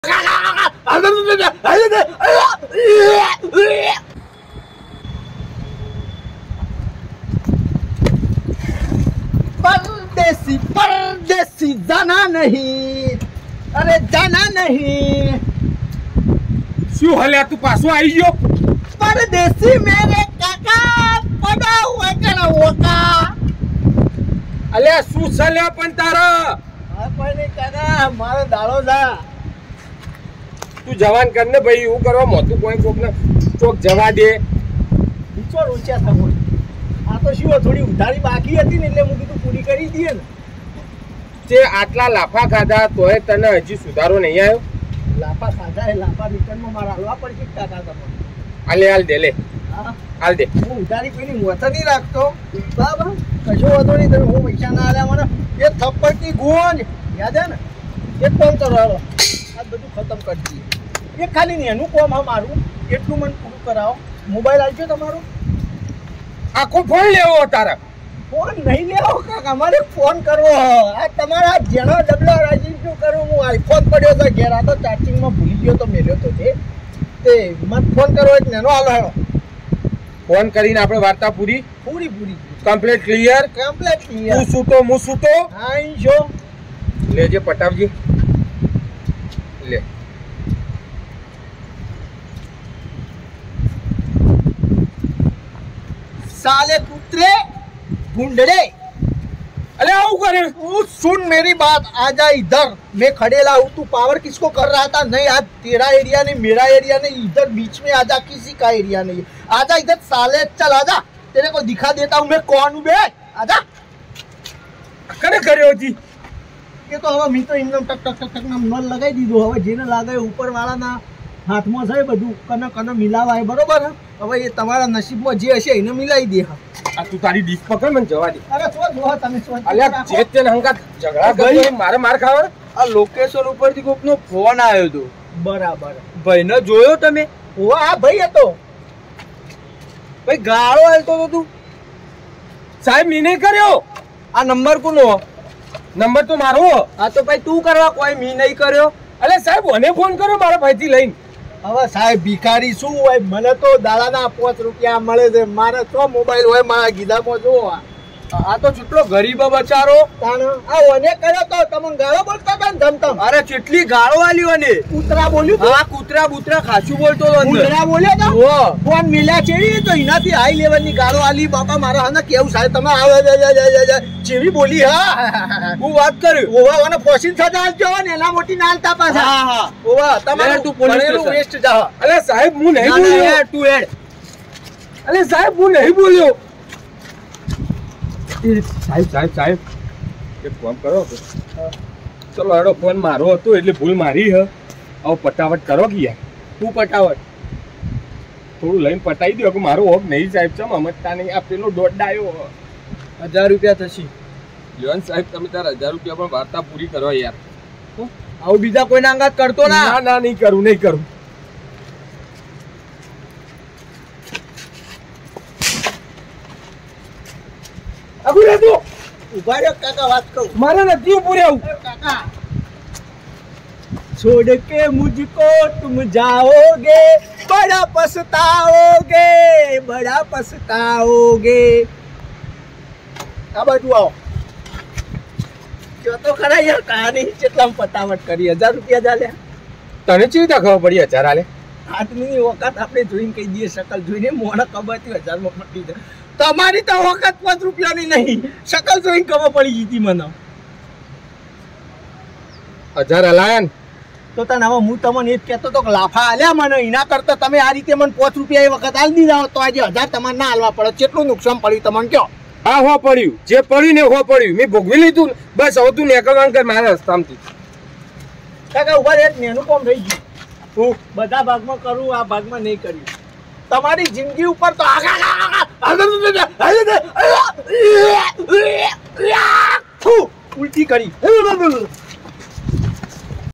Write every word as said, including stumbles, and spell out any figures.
परदेसी परदेसी जाना नहीं, अरे जाना नहीं। શું હાલ્યા તું પાછો આવી ગયો? परदेसी मेरे काका पड़ा हुआ करा होका। અલ્યા શું ચાલ્યા પણ તારા? હા પણ કાકા મારો દાડો જા તું જવાન કર ને ભાઈ, હું કરવા મોતું કોઈ કોક ને ચોક જવા દે. વિચાર ઊંચા થવો. આ તો શું થોડી ઉધારી બાકી હતી ને એટલે હું કીધું પૂરી કરી દઈએ ને. તે આટલા લાફા ખાધા તોય તને હજી સુધારો નહીં આવ્યો? લાફા ખાધા એ લાફા રિટર્નમાં મારા હાલવા પડશે કાકા તમને. હાલે હાલ દે લે, હા હાલ દે. હું ઉધારી કોઈની મોત નહીં રાખતો બરાબર, કશો વાંધો નહીં. તમે હું પૈસા ના આલ્યા મને એ થપ્પડની ગોંજ યાદ હે ને, એક કામ કરો હાલો આ બધું ખતમ કરી દઈએ. એ ખાલી ને એનું કોમ હા મારું એટલું મને પૂરું કરાવો. મોબાઈલ આવજો તમારો? આખો ફોન લેવો તારે? ફોન નહીં લેવો કાકા, મારે ફોન કરવો. આ તમારા જેનો ડબલો રાજીવ કરું હું આઈફોન પડ્યો તો ઘેર, આ તો ચાર્જિંગમાં ભૂલી ગયો તો મેલ્યો તો તે તે મને ફોન કરવો એક નેનો હાલો હાલો. ફોન કરીને આપણે વાર્તા પૂરી પૂરી પૂરી કમ્પ્લીટ ક્લિયર. કમ્પ્લીટ તું ક્લિયર. સૂતો હું સૂતો. હા ઈ જો લેજે પટાવજી લે. साले कुत्रे भूंडड़े, अरे आऊ करे तू सुन मेरी बात, आजा इधर. मैं खड़ेला हूँ, तू पावर किसको कर रहा था? नहीं आज तेरा एरिया नहीं, मेरा एरिया नहीं, इधर बीच में आजा, किसी का एरिया नहीं. आजा इधर साले, चल आजा, तेरे को दिखा देता हूँ मैं कौन हूँ बे. आजा. करे करे होती ये तो હવે મી તો એમનેમ ટક ટક ટક ટક નામ નળ લગાવી દીધું. હવે જેને લાગે ઉપર વાળાના હાથમાં છે બધું કને કને મિલાવાય બરોબર. હવે એ તમારા નસીબમાં જે હશે એને મિલાવી દે. આ તું તારી ડીશ પકડ મને જવા દે. અરે તો જો તમે શું અલ્યા જે તે હંગા ઝઘડા કરી મારે માર ખાવા. આ લોકેશન ઉપરથી કોકનો ફોન આવ્યો હતો. બરાબર ભાઈને જોયો તમે? ઓ આ ભાઈ હતો ભાઈ ગાળો આલતો તો તું. સાહેબ મી નહીં કર્યો. આ નંબર કોનો? નંબર તો મારો. આ તો ભાઈ તું કરવા, કોઈ મી નહીં કર્યો. અલે સાહેબ મને ફોન કર્યો મારા ભાઈથી લઈને. હવે સાહેબ ભિખારી શું હોય, મને તો દાડાના પાંચ રૂપિયા મળે છે, મારે તો મોબાઈલ હોય મારા ગીધામાં જો. આ તો કેટલો ગરીબ બચારો. તાણ આ ઓને કર્યો તો તમને ગાળો બોલતો તો ધમધમ. અરે કેટલી ગાળો આલી ઓને. કૂતરા બોલ્યું તો, આ કૂતરા બૂતરા ખાસું બોલતો તો અંદર. કૂતરા બોલ્યો તો ઓ ફોન મિલ્યા છે તો એનાથી હાઈ લેવલની ગાળો આલી. બાપા મારા હને કેવું સાહેબ તમે આવે જેવી બોલી. હા હું વાત કર્યું. ઓવા ઓને પોસીન સજા આલજો ને એના મોટી નાલતા પાછા. હા હા ઓવા તમારે તું પોલીસ વેસ્ટ જા. અલે સાહેબ હું નહીં ના, ના, બોલ્યો. યાર, તું હેડ. અલે સાહેબ હું નહીં બોલ્યો. એ સાહેબ સાહેબ સાહેબ એક ફોન કરો. ચલો હેડો, ફોન મારો હતો એટલે ભૂલ મારી હ. હવે પટાવટ કરો કે યાર. તું પટાવટ થોડું લઈને પટાઈ દો કે મારો હોક નહીં સાહેબ. ચમ સમજતા નહીં. આ પેલો દોડાયો હજાર રૂપિયા થશે. લ્યોન સાહેબ તમે તાર હજાર રૂપિયા પણ વાર્તા પૂરી કરો યાર. આવું બીજા કોઈના અંગાત કરતો ના. ના ના નહીં કરું નહીં કરું. અબુ રે તું ઉભા રહ્યો કાકા, વાત કહું. મારે નથી ઉભું રહેવું. કાકા छोड़ के मुझको तुम जाओगे, बड़ा पछताओगे, बड़ा पछताओगे. આ બાજુ આવો. જો તો ખરા યાર કહાની કેટલામ પટાવટ કરી. હજાર રૂપિયા ચાલ્યા. તને ચેવી રીતે ખબર પડી હજાર આલે? આદમીની વખત આપણે જોઈને કહી દઈએ, શકલ જોઈને મોણા કબાતી હજારમાં પટી જાય. તમારી તો વખત પાંચ રૂપિયાની નહીં, શકલ જોઈને ખબર પડી ગઈ હતી મને. હજાર હલાયા ને તો તને હવે હું તમને એ જ કહેતો હતો કે લાફા આલ્યા મને, એના કરતા તમે આ રીતે મને પાંચ રૂપિયા એ વખત આલી દીધા તો આજે હજાર તમારે ના હાલવા પડે. કેટલું નુકસાન પડ્યું તમને કયો? હા હો પડ્યું, જે પડ્યું ને હો પડ્યું. મેં ભોગવી લીધું ને બસ. હવે તું નીકળવાનું કર મારા રસ્તામાંથી. કાકા ઉભા રહે, એનું કામ થઈ ગયું. હું બધા ભાગમાં કરું, આ ભાગમાં નહીં કર્યું. તમારી જિંદગી ઉપર તો ઉલટી કરી.